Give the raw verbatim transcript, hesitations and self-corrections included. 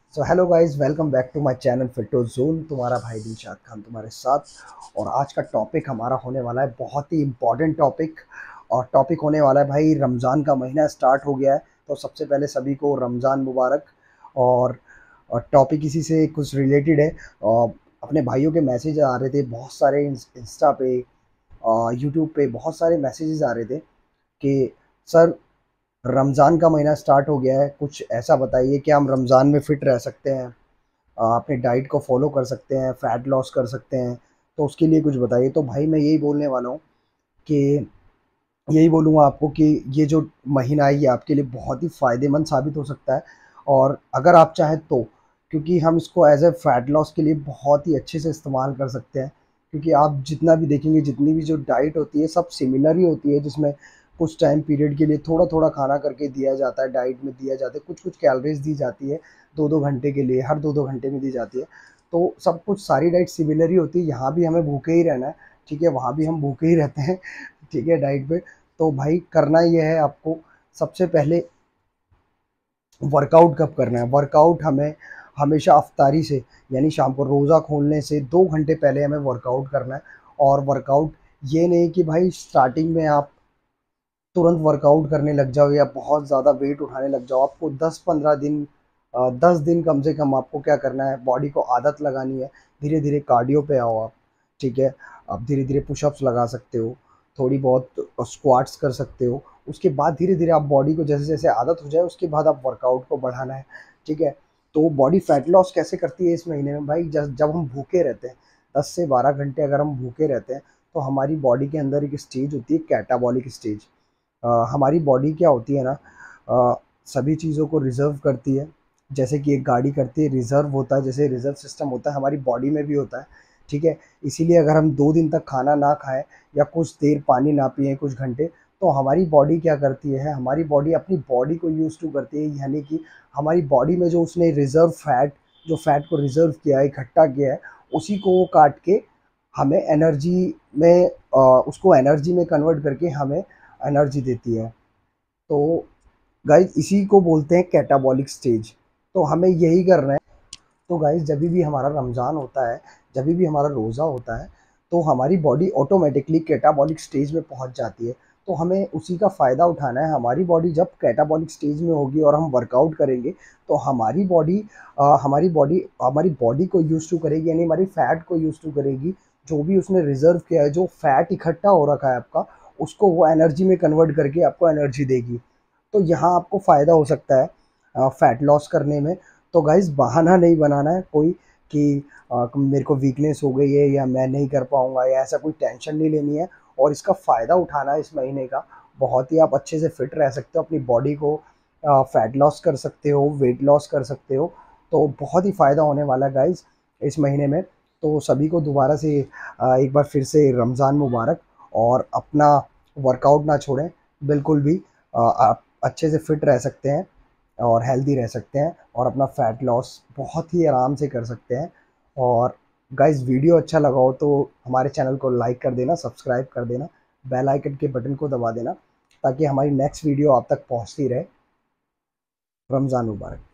So hello guys, welcome back to my channel Fito Zone. तुम्हारा भाई दिलशाद खान तुम्हारे साथ। और आज का टॉपिक हमारा होने वाला है बहुत ही इम्पोर्टेंट टॉपिक। और टॉपिक होने वाला है भाई, रमज़ान का महीना स्टार्ट हो गया है, तो सबसे पहले सभी को रमज़ान मुबारक। और टॉपिक इसी से कुछ रिलेटेड है। और अपने भाइयों के मैसेज आ रहे थे बहुत सारे, इंस्टा पे, यूट्यूब पे बहुत सारे मैसेजेस आ रहे थे कि सर, रमज़ान का महीना स्टार्ट हो गया है, कुछ ऐसा बताइए कि हम रमज़ान में फ़िट रह सकते हैं, अ, अपने डाइट को फॉलो कर सकते हैं, फ़ैट लॉस कर सकते हैं। तो उसके लिए कुछ बताइए। तो भाई मैं यही बोलने वाला हूँ कि यही बोलूँगा आपको कि ये जो महीना है ये आपके लिए बहुत ही फ़ायदेमंद साबित हो सकता है। और अगर आप चाहें तो, क्योंकि हम इसको एज़ ए फ़ैट लॉस के लिए बहुत ही अच्छे से इस्तेमाल कर सकते हैं। क्योंकि आप जितना भी देखेंगे, जितनी भी जो डाइट होती है सब सिमिलर ही होती है, जिसमें कुछ टाइम पीरियड के लिए थोड़ा-थोड़ा खाना करके दिया जाता है, डाइट में दिया जाता है, कुछ-कुछ कैलोरीज़ दी जाती है, दो दो घंटे के लिए, हर दो दो घंटे में दी जाती है। तो सब कुछ सारी डाइट सिमिलर ही होती है, यहाँ भी हमें भूखे ही रहना है, ठीक है? वहाँ भी हम भूखे ही रहते हैं, ठीक है, डाइट पे। तो भाई करना ये है आपको, सबसे पहले वर्कआउट कब करना है? वर्कआउट हमें हमेशा अफ्तारी से, यानी शाम को रोज़ा खोलने से दो घंटे पहले हमें वर्कआउट करना है। और वर्कआउट ये नहीं कि भाई स्टार्टिंग में आप तुरंत वर्कआउट करने लग जाओ या बहुत ज़्यादा वेट उठाने लग जाओ। आपको दस पंद्रह दिन, अ, दस दिन कम से कम आपको क्या करना है, बॉडी को आदत लगानी है। धीरे-धीरे कार्डियो पे आओ आप, ठीक है? आप धीरे-धीरे पुशअप्स लगा सकते हो, थोड़ी बहुत स्क्वाट्स कर सकते हो। उसके बाद धीरे-धीरे आप बॉडी को जैसे-जैसे आदत हो जाए उसके बाद आप वर्कआउट को बढ़ाना है, ठीक है? तो बॉडी फैट लॉस कैसे करती है इस महीने में भाई, जब जब हम भूखे रहते हैं, दस से बारह घंटे अगर हम भूखे रहते हैं, तो हमारी बॉडी के अंदर एक स्टेज होती है, कैटाबॉलिक स्टेज। अ, हमारी बॉडी क्या होती है ना, अ, सभी चीज़ों को रिज़र्व करती है। जैसे कि एक गाड़ी करती है, रिज़र्व होता है, जैसे रिज़र्व सिस्टम होता है हमारी बॉडी में भी होता है, ठीक है? इसीलिए अगर हम दो दिन तक खाना ना खाएँ या कुछ देर पानी ना पिएँ कुछ घंटे, तो हमारी बॉडी क्या करती है, हमारी बॉडी अपनी बॉडी को यूज़ टू करती है। यानी कि हमारी बॉडी में जो उसने रिज़र्व फैट, जो फैट को रिज़र्व किया है, इकट्ठा किया है, उसी को वो काट के हमें एनर्जी में, अ, उसको एनर्जी में कन्वर्ट करके हमें एनर्जी देती है। तो गाइस इसी को बोलते हैं कैटाबॉलिक स्टेज। तो हमें यही करना है। तो गाइस जब भी हमारा रमज़ान होता है, जब भी हमारा रोज़ा होता है, तो हमारी बॉडी ऑटोमेटिकली कैटाबॉलिक स्टेज में पहुंच जाती है। तो हमें उसी का फ़ायदा उठाना है। हमारी बॉडी जब कैटाबॉलिक स्टेज में होगी और हम वर्कआउट करेंगे, तो हमारी बॉडी अ, हमारी बॉडी हमारी बॉडी को यूज़ टू करेगी, यानी हमारी फ़ैट को यूज़ टू करेगी। जो भी उसने रिज़र्व किया है, जो फ़ैट इकट्ठा हो रखा है आपका, उसको वो एनर्जी में कन्वर्ट करके आपको एनर्जी देगी। तो यहाँ आपको फ़ायदा हो सकता है अ, फ़ैट लॉस करने में। तो गाइज़ बहाना नहीं बनाना है कोई कि अ, मेरे को वीकनेस हो गई है या मैं नहीं कर पाऊँगा, या ऐसा कोई टेंशन नहीं लेनी है। और इसका फ़ायदा उठाना है इस महीने का। बहुत ही आप अच्छे से फिट रह सकते हो, अपनी बॉडी को अ, फ़ैट लॉस कर सकते हो, वेट लॉस कर सकते हो। तो बहुत ही फ़ायदा होने वाला है गाइज़ इस महीने में। तो सभी को दोबारा से अ, एक बार फिर से रमज़ान मुबारक। और अपना वर्कआउट ना छोड़ें बिल्कुल भी। अ, आप अच्छे से फिट रह सकते हैं और हेल्दी रह सकते हैं, और अपना फ़ैट लॉस बहुत ही आराम से कर सकते हैं। और गाइस वीडियो अच्छा लगा हो तो हमारे चैनल को लाइक कर देना, सब्सक्राइब कर देना, बेल आइकन के बटन को दबा देना, ताकि हमारी नेक्स्ट वीडियो आप तक पहुंचती रहे। रमज़ान मुबारक।